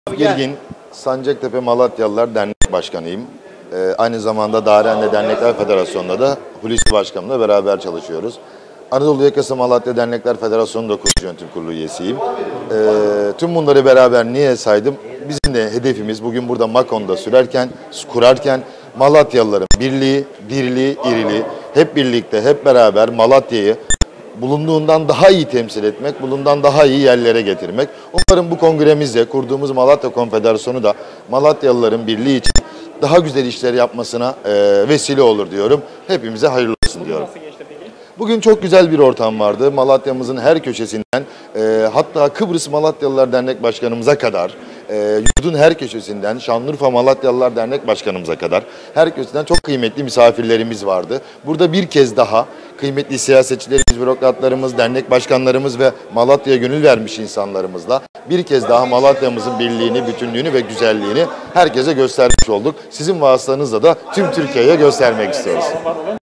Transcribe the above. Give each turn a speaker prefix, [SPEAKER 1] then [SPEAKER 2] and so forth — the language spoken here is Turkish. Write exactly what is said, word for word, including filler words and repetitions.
[SPEAKER 1] Girgin, Sancaktepe Malatyalılar Dernek Başkanıyım. Ee, aynı zamanda Darende Dernekler Federasyonu'nda da Hulusi Başkanımla beraber çalışıyoruz. Anadolu Yakası Malatya Dernekler Federasyonu da kurucu yönetim kurulu üyesiyim. Ee, tüm bunları beraber niye saydım? Bizim de hedefimiz bugün burada Makon'da sürerken, kurarken Malatyalıların birliği, dirliği, iriliği hep birlikte, hep beraber Malatya'yı bulunduğundan daha iyi temsil etmek, bulunduğundan daha iyi yerlere getirmek. Umarım bu kongremizle kurduğumuz Malatya Konfederasyonu da Malatyalıların birliği için daha güzel işler yapmasına e, vesile olur diyorum. Hepimize hayırlı olsun diyorum.
[SPEAKER 2] Nasıl geçti peki?
[SPEAKER 1] Bugün çok güzel bir ortam vardı. Malatya'mızın her köşesinden e, hatta Kıbrıs Malatyalılar Dernek Başkanımıza kadar e, yurdun her köşesinden Şanlıurfa Malatyalılar Dernek Başkanımıza kadar her köşesinden çok kıymetli misafirlerimiz vardı. Burada bir kez daha kıymetli siyasetçilerimiz, bürokratlarımız, dernek başkanlarımız ve Malatya'ya gönül vermiş insanlarımızla bir kez daha Malatya'mızın birliğini, bütünlüğünü ve güzelliğini herkese göstermiş olduk. Sizin vasıtanızla da tüm Türkiye'ye göstermek istiyoruz.